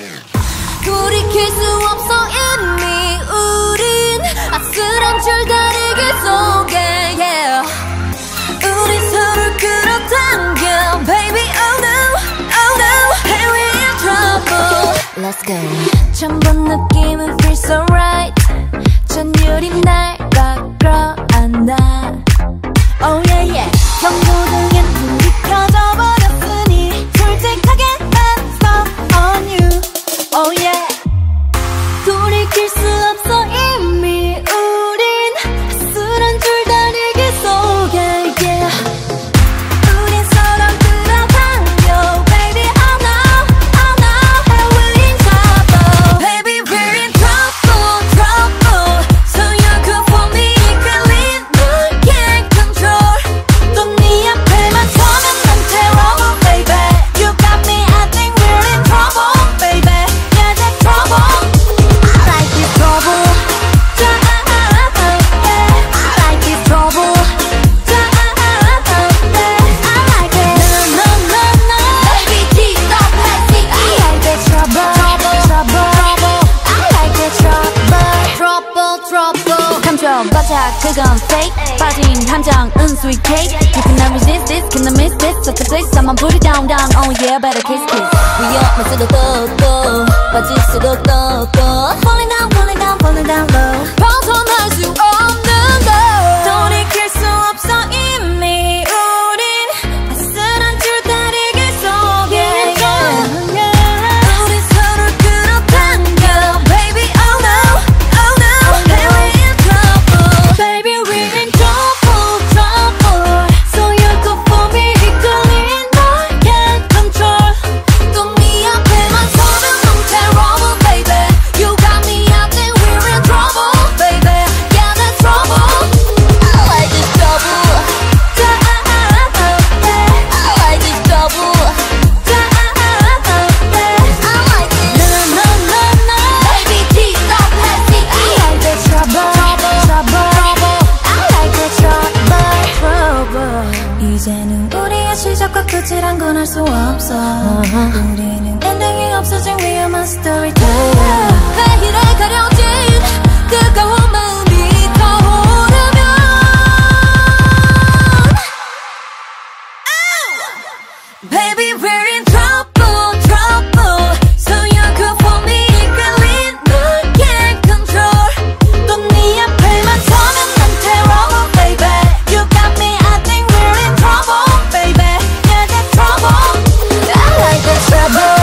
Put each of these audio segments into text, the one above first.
돌이킬 수 없어 이미 우린 아슬한 줄다리기 속에 yeah. 우리 서로를 끌어당겨 baby oh no oh no hey we're in trouble let's go 처음 본 느낌은 feels so right 전율이 날 끌어안아 oh yeah yeah 경고등엔 불이 켜져버렸으니 솔직하게 난 stop on you oh yeah 돌이킬 수 없어 이미 우린 아슬한 줄다리기 속에 yeah. 우린 서로 끌어당겨 baby oh no oh no hey we're in trouble baby we're in trouble trouble so you're good for me 이끌린 널 can't control 또 네 앞에만 서면 난 terrible baby you got me I think we're in trouble baby yeah that's trouble I like this trouble 바짝 그건 fake 빠진 함정은 sweet cake You cannot resist this, cannot miss this So to place someone put it down, down Oh yeah, better kiss, kiss 위험할수록 또 빠질수록 또 Falling down, falling down, falling down low 벗어날 수 없는 걸 돌이킬 수 없어 이미 우린 아슬한 줄다리기 속에 우리 서로를 끌어당겨 Baby oh no, oh no Hey we're in trouble Baby we're in trouble, trouble So you're good for me 이끌린 널 can't control 또 네 앞에만 서면 I'm terrible baby You got me I think we're in trouble baby Yeah that's trouble I like this trouble I like this trouble I like it No no no no Baby please stop passing I like this trouble trouble I like this trouble 이제는 우리의 시작과 끝이란 건 알 수 없어 우리는 엔딩이 없어진 위험한 스토리텔러 회의를 가려진 뜨거운 마음이 타오르면 Baby we're in trouble trouble So you're good for me 이끌린 널 can't control 또 네 앞에만 서면 난 terrible baby You got me I think we're in trouble baby Yeah that's trouble I like the trouble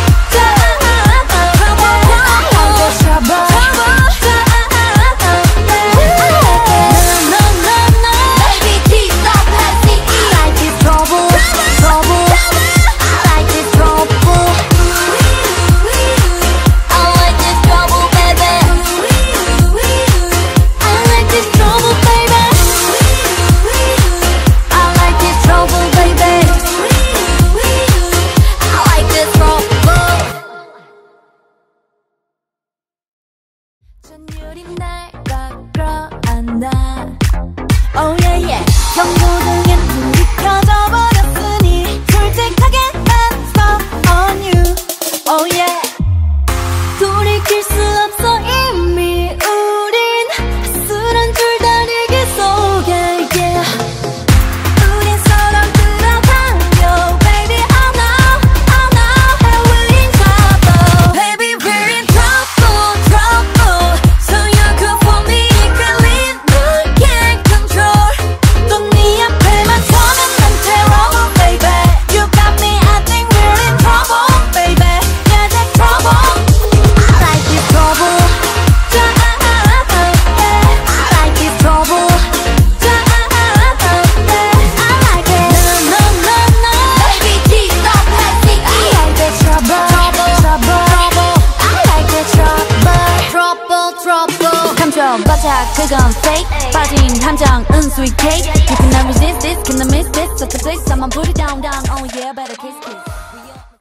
전율이 날 끌어안아 Oh yeah yeah 경고등엔 불이 켜져버렸으니 솔직하게 난 stop on you Oh yeah 돌이킬 수 없어 이미 우린 아슬한 줄다리기 속에 yeah. 우린 서로 끌어당겨 Baby oh no oh no Hey we're in trouble Baby we're in trouble trouble So you're good for me 이끌린 널 can't control 또 네 앞에만 서면 난 terrible baby You got me I think we're in trouble baby Yeah that's trouble I like this trouble I like this trouble I like it No no no Baby please stop passing I like this trouble I like this trouble 감정 바짝 그건 fake 빠진 함정은 sweet cake You cannot resist this, cannot miss this So to place someone put it down, down Oh yeah, better kiss, kiss